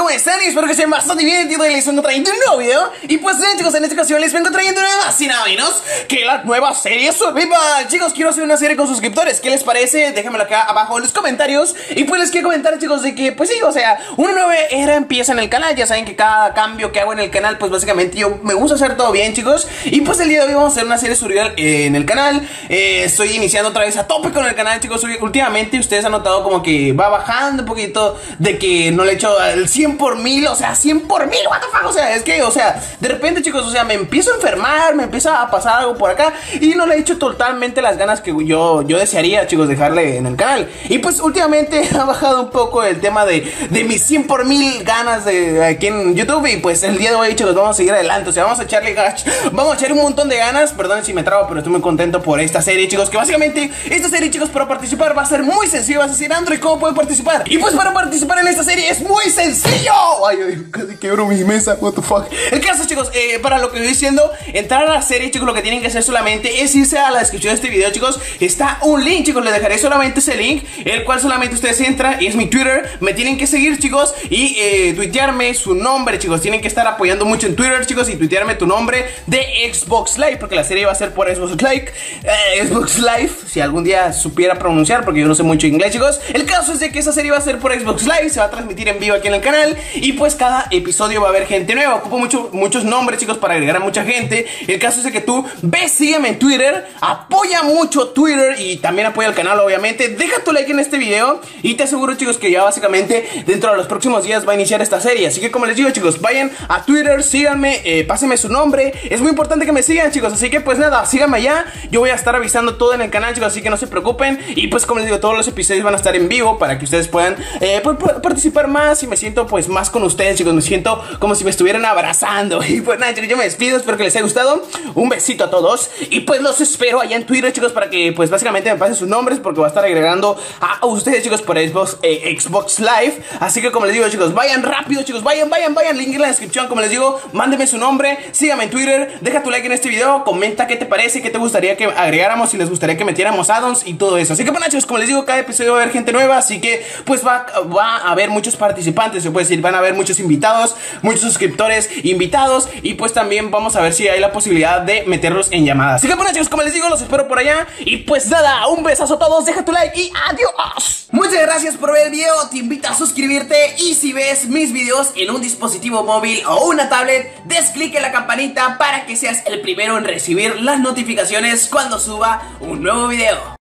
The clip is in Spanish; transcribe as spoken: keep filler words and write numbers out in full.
¿cómo están? Y espero que estén bastante bien. Y les vengo trayendo un nuevo video. Y pues bien, chicos, en esta ocasión les vengo trayendo nada más y nada menos que la nueva serie Survival. Chicos, quiero hacer una serie con suscriptores. ¿Qué les parece? Déjenmelo acá abajo en los comentarios. Y pues les quiero comentar, chicos, de que, pues sí, o sea, una nueva era empieza en el canal. Ya saben que cada cambio que hago en el canal, pues básicamente yo me gusta hacer todo bien, chicos. Y pues el día de hoy vamos a hacer una serie Survival eh, en el canal. eh, Estoy iniciando otra vez a tope con el canal, chicos. Últimamente ustedes han notado como que va bajando un poquito, de que no le he hecho al cien por mil, o sea, cien por mil, what the fuck, o sea, es que, o sea, de repente, chicos, o sea, me empiezo a enfermar, me empieza a pasar algo por acá y no le he hecho totalmente las ganas que yo, yo desearía, chicos, dejarle en el canal. Y pues últimamente ha bajado un poco el tema de, de mis cien por mil ganas de aquí en YouTube. Y pues el día de hoy, chicos, vamos a seguir adelante, o sea, vamos a echarle gas, vamos a echarle un montón de ganas. Perdón si me trabo, pero estoy muy contento por esta serie, chicos, que básicamente esta serie, chicos, para participar va a ser muy sencillo. Vas a decir, Android, ¿cómo puedo participar? Y pues para participar en esta serie es muy sencillo. Ay, ay, casi quebro mi mesa, what the fuck. El caso, chicos, eh, para lo que estoy diciendo, entrar a la serie, chicos, lo que tienen que hacer solamente es irse a la descripción de este video, chicos. Está un link, chicos, les dejaré solamente ese link, el cual solamente ustedes entran, y es mi Twitter. Me tienen que seguir, chicos, y eh, tuitearme su nombre, chicos. Tienen que estar apoyando mucho en Twitter, chicos, y tuitearme tu nombre de Xbox Live, porque la serie va a ser por Xbox Live, eh, Xbox Live, si algún día supiera pronunciar, porque yo no sé mucho inglés, chicos. El caso es de que esa serie va a ser por Xbox Live, se va a transmitir en vivo aquí en el canal. Y pues cada episodio va a haber gente nueva. Ocupo mucho, muchos nombres, chicos, para agregar a mucha gente. El caso es de que tú ves, sígueme en Twitter, apoya mucho Twitter y también apoya el canal, obviamente. Deja tu like en este video y te aseguro, chicos, que ya básicamente dentro de los próximos días va a iniciar esta serie. Así que como les digo, chicos, vayan a Twitter, síganme, eh, pásenme su nombre. Es muy importante que me sigan, chicos, así que pues nada, síganme allá. Yo voy a estar avisando todo en el canal, chicos, así que no se preocupen. Y pues como les digo, todos los episodios van a estar en vivo para que ustedes puedan eh, pues, participar más. Y me siento pues más con ustedes, chicos, me siento como si me estuvieran abrazando. Y pues nada, chicos, yo me despido, espero que les haya gustado. Un besito a todos y pues los espero allá en Twitter, chicos, para que pues básicamente me pasen sus nombres, porque voy a estar agregando a ustedes, chicos, por Xbox, eh, Xbox Live. Así que como les digo, chicos, vayan rápido, chicos, vayan, vayan, vayan, link en la descripción. Como les digo, mándenme su nombre, síganme en Twitter, deja tu like en este video, comenta qué te parece, qué te gustaría que agregáramos, si les gustaría que metiéramos addons y todo eso. Así que bueno, chicos, como les digo, cada episodio va a haber gente nueva, así que pues va, va a haber muchos participantes, se puede decir, van a haber muchos invitados, muchos suscriptores invitados, y pues también vamos a ver si hay la posibilidad de meterlos en llamadas. Así que bueno, chicos, como les digo, los espero por allá. Y pues nada, un besazo a todos, deja tu like y adiós. Muchas gracias por ver el video, te invito a suscribirte, y si ves mis videos en un dispositivo móvil o una tablet, des clic en la campanita para que seas el primero en recibir las notificaciones cuando suba un nuevo video.